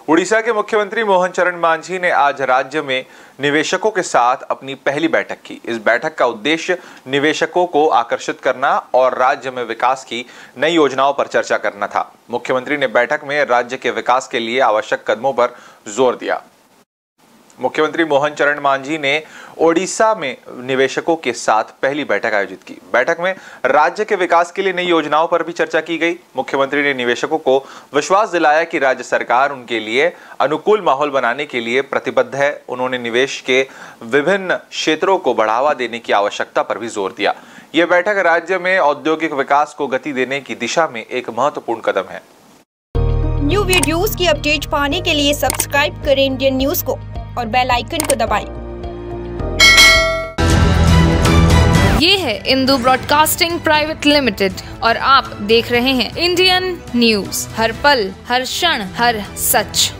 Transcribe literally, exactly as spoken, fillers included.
उड़ीसा के मुख्यमंत्री मोहन चरण मांझी ने आज राज्य में निवेशकों के साथ अपनी पहली बैठक की। इस बैठक का उद्देश्य निवेशकों को आकर्षित करना और राज्य में विकास की नई योजनाओं पर चर्चा करना था। मुख्यमंत्री ने बैठक में राज्य के विकास के लिए आवश्यक कदमों पर जोर दिया। मुख्यमंत्री मोहन चरण मांझी ने ओडिशा में निवेशकों के साथ पहली बैठक आयोजित की। बैठक में राज्य के विकास के लिए नई योजनाओं पर भी चर्चा की गई। मुख्यमंत्री ने निवेशकों को विश्वास दिलाया कि राज्य सरकार उनके लिए अनुकूल माहौल बनाने के लिए प्रतिबद्ध है। उन्होंने निवेश के विभिन्न क्षेत्रों को बढ़ावा देने की आवश्यकता पर भी जोर दिया। यह बैठक राज्य में औद्योगिक विकास को गति देने की दिशा में एक महत्वपूर्ण कदम है। न्यू वीडियोस की अपडेट पाने के लिए सब्सक्राइब करें इंडियन न्यूज को और बेल आइकन को दबाएं। ये है इंदू ब्रॉडकास्टिंग प्राइवेट लिमिटेड और आप देख रहे हैं इंडियन न्यूज, हर पल, हर क्षण, हर सच।